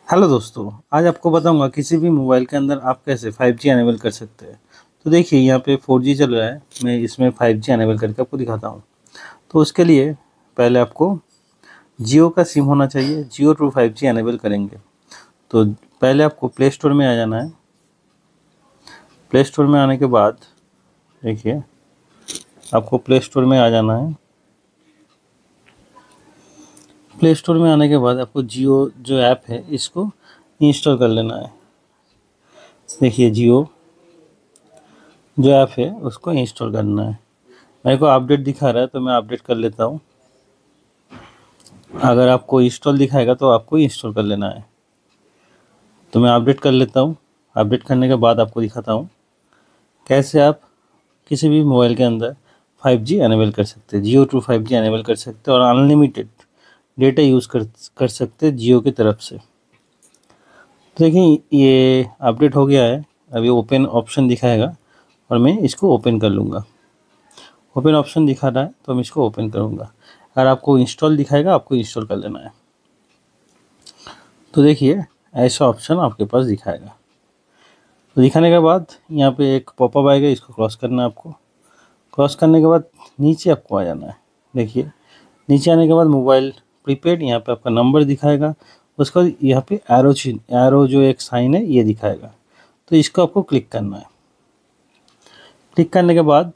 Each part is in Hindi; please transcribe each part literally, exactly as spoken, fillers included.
हेलो दोस्तों, आज आपको बताऊंगा किसी भी मोबाइल के अंदर आप कैसे फाइव जी अनेबल कर सकते हैं। तो देखिए यहाँ पे फोर जी चल रहा है, मैं इसमें फाइव जी अनेबल करके आपको दिखाता हूँ। तो उसके लिए पहले आपको जियो का सिम होना चाहिए। Jio true five G enable करेंगे तो पहले आपको प्ले स्टोर में आ जाना है। प्ले स्टोर में आने के बाद देखिए आपको प्ले स्टोर में आ जाना है। प्ले स्टोर में आने के बाद आपको जियो जो ऐप है इसको इंस्टॉल कर लेना है। देखिए जियो जो ऐप है उसको इंस्टॉल करना है। मेरे को अपडेट दिखा रहा है तो मैं अपडेट कर लेता हूँ। अगर आपको इंस्टॉल दिखाएगा तो आपको इंस्टॉल कर लेना है। तो मैं अपडेट कर लेता हूँ। अपडेट करने के बाद आपको दिखाता हूँ कैसे आप किसी भी मोबाइल के अंदर फाइव जी अनेबल कर सकते हैं। Jio true five G enable कर सकते हैं और अनलिमिटेड डेटा यूज़ कर कर सकते हैं जियो की तरफ से। तो देखिए ये अपडेट हो गया है। अभी ओपन ऑप्शन दिखाएगा और मैं इसको ओपन कर लूँगा। ओपन ऑप्शन दिखा रहा है तो मैं इसको ओपन करूँगा। अगर आपको इंस्टॉल दिखाएगा आपको इंस्टॉल कर लेना है। तो देखिए ऐसा ऑप्शन आपके पास दिखाएगा। तो दिखाने के बाद यहाँ पे एक पॉपअप आएगा, इसको क्रॉस करना है आपको। क्रॉस करने के बाद नीचे आपको आ जाना है। देखिए नीचे आने के बाद मोबाइल प्रीपेड, यहाँ पे आपका नंबर दिखाएगा। उसके बाद यहाँ पे एरो चिन्ह एरो जो एक साइन है ये दिखाएगा। तो इसको आपको क्लिक करना है। क्लिक करने के बाद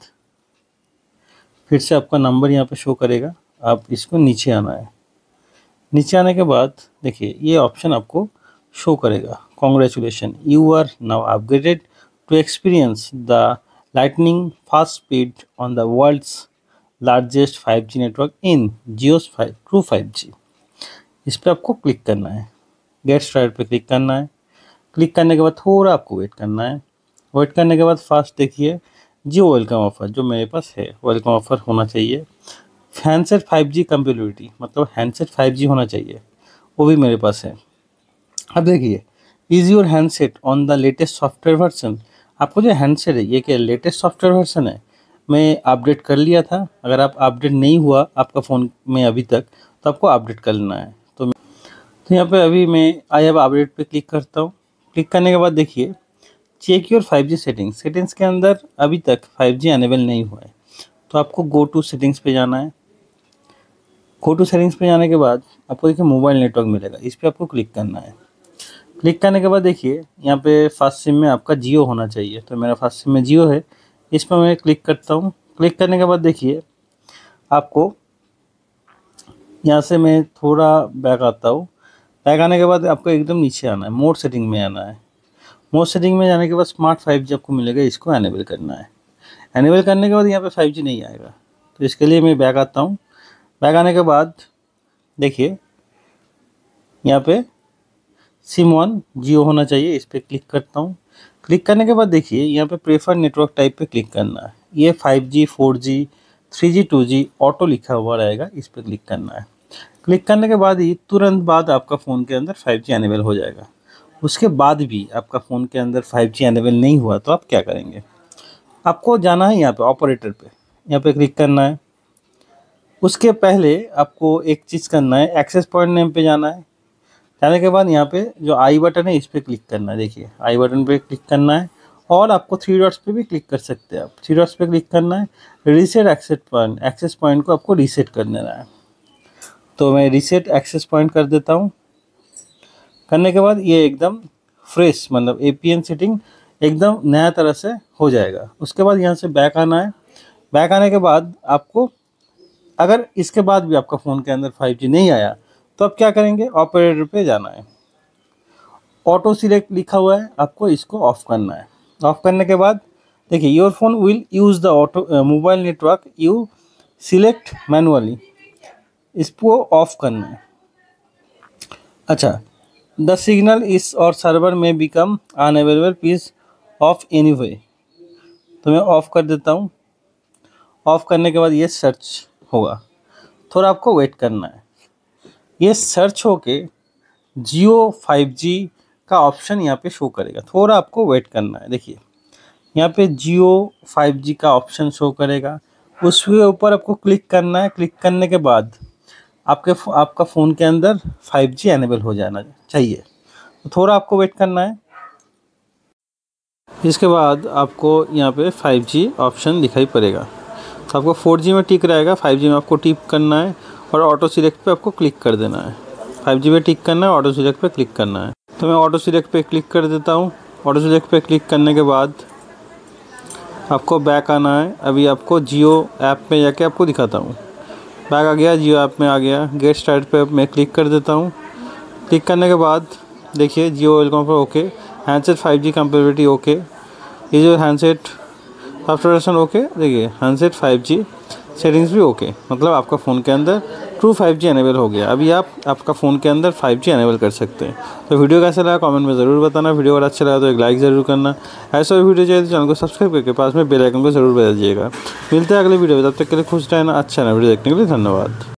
फिर से आपका नंबर यहाँ पे शो करेगा। आप इसको नीचे आना है। नीचे आने के बाद देखिए ये ऑप्शन आपको शो करेगा, congratulation you are now upgraded to experience the lightning fast speed on the world's largest five G network in Jio's five true five G. इस पर आपको क्लिक करना है। गेट स्टार्ट पे क्लिक करना है। क्लिक करने के बाद थोड़ा आपको वेट करना है। वेट करने के बाद फास्ट देखिए जियो वेलकम ऑफर जो मेरे पास है, वेलकम ऑफर होना चाहिए। हैंडसेट फाइव जी कंपेटिबिलिटी मतलब हैंडसेट फाइव जी होना चाहिए, वो भी मेरे पास है। अब देखिए is your handset on the latest software version. आपको जो हैंडसेट है ये क्या लेटेस्ट सॉफ्टवेयर वर्जन है। मैं अपडेट कर लिया था। अगर आप अपडेट नहीं हुआ आपका फ़ोन में अभी तक तो आपको अपडेट कर लेना है। तो तो यहाँ पे अभी मैं आई हैव अपडेट पे क्लिक करता हूँ। क्लिक करने के बाद देखिए check your five G settings. Settings के अंदर अभी तक फाइव जी अनेबल नहीं हुआ है तो आपको गो टू सेटिंग्स पे जाना है। गो टू सेटिंग्स पे जाने के बाद आपको देखिए मोबाइल नेटवर्क मिलेगा, इस पर आपको क्लिक करना है। क्लिक करने के बाद देखिए यहाँ पे फर्स्ट सिम में आपका जियो होना चाहिए, तो मेरा फर्स्ट सिम में जियो है। इस पर मैं क्लिक करता हूँ। क्लिक करने के बाद देखिए आपको यहाँ से मैं थोड़ा बैक आता हूँ। बैक आने के बाद आपको एकदम नीचे आना है, मोड सेटिंग में आना है। मोड सेटिंग में जाने के बाद स्मार्ट फाइव जी आपको मिलेगा, इसको एनेबल करना है। एनेबल करने के बाद यहाँ पे फाइव जी नहीं आएगा, तो इसके लिए मैं बैक आता हूँ। बैक आने के बाद देखिए यहाँ पे सिम वन जियो होना चाहिए, इस पर क्लिक करता हूँ। क्लिक करने के बाद देखिए यहाँ पे प्रेफर नेटवर्क टाइप पे क्लिक करना है। ये five G four G three G two G auto लिखा हुआ रहेगा, इस पर क्लिक करना है। क्लिक करने के बाद ही तुरंत बाद आपका फ़ोन के अंदर फाइव जी एनेबल हो जाएगा। उसके बाद भी आपका फ़ोन के अंदर फाइव जी एनेबल नहीं हुआ तो आप क्या करेंगे, आपको जाना है यहाँ पे ऑपरेटर पे, यहाँ पे क्लिक करना है। उसके पहले आपको एक चीज़ करना है, एक्सेस पॉइंट नेम पे जाना है। जाने के बाद यहाँ पे जो आई बटन है इस पर क्लिक करना है। देखिए आई बटन पे क्लिक करना है और आपको थ्री डॉट्स पे भी क्लिक कर सकते हैं। आप थ्री डॉट्स पे क्लिक करना है। Reset access point access point को आपको रीसेट कर देना है। तो मैं रीसेट एक्सेस पॉइंट कर देता हूँ। करने के बाद ये एकदम फ्रेश मतलब ए पी एन सेटिंग एकदम नया तरह से हो जाएगा। उसके बाद यहाँ से बैक आना है। बैक आने के बाद आपको अगर इसके बाद भी आपका फ़ोन के अंदर फाइव जी नहीं आया तो आप क्या करेंगे, ऑपरेटर पे जाना है। ऑटो सिलेक्ट लिखा हुआ है, आपको इसको ऑफ करना है। ऑफ करने के बाद देखिए your phone will use the auto mobile network you select manually, इसको ऑफ करना है। अच्छा, the signal is or server may become unavailable piece of any way, तो मैं ऑफ़ कर देता हूँ। ऑफ़ करने के बाद ये सर्च होगा, थोड़ा आपको वेट करना है। ये सर्च होके जियो फाइव जी का ऑप्शन यहाँ पे शो करेगा, थोड़ा आपको वेट करना है। देखिए यहाँ पे जियो फाइव जी का ऑप्शन शो करेगा, उसके ऊपर आपको क्लिक करना है। क्लिक करने के बाद आपके आपका फ़ोन के अंदर फाइव जी एनेबल हो जाना चाहिए। तो थोड़ा आपको वेट करना है। इसके बाद आपको यहाँ पे फाइव जी ऑप्शन दिखाई पड़ेगा। तो आपको फोर जी में टिक रहेगा, फाइव जी में आपको टिक करना है और ऑटो सिलेक्ट पे आपको क्लिक कर देना है। फाइव जी पे टिक करना है, ऑटो सिलेक्ट पे क्लिक करना है। तो मैं ऑटो सिलेक्ट पे क्लिक कर देता हूँ। ऑटो सिलेक्ट पे क्लिक करने के बाद आपको बैक आना है। अभी आपको जियो ऐप में जाके आपको दिखाता हूँ। बैक आ गया, जियो ऐप में आ गया। गेट स्टार्ट पे मैं क्लिक कर देता हूँ। क्लिक करने के बाद देखिए जियो वेलकम पर okay, handset five G compatibility okay, ये जो हैंडसेट सॉफ्टवेयर ओके, देखिए हैंडसेट फाइव जी सेटिंग्स भी ओके, मतलब आपका फ़ोन के अंदर ट्रू फाइव जी एनेबल हो गया। अभी आप आपका फ़ोन के अंदर फाइव जी एनेबल कर सकते हैं। तो वीडियो कैसा लगा कमेंट में ज़रूर बताना। वीडियो अगर अच्छा लगा तो एक लाइक ज़रूर करना। ऐसा वीडियो चाहिए तो चैनल को सब्सक्राइब करके पास में बेल आइकन को ज़रूर बजा दीजिएगा। मिलते हैं अगले वीडियो में, तब तक के लिए खुश रहना, अच्छा ना वीडियो देखने के लिए धन्यवाद।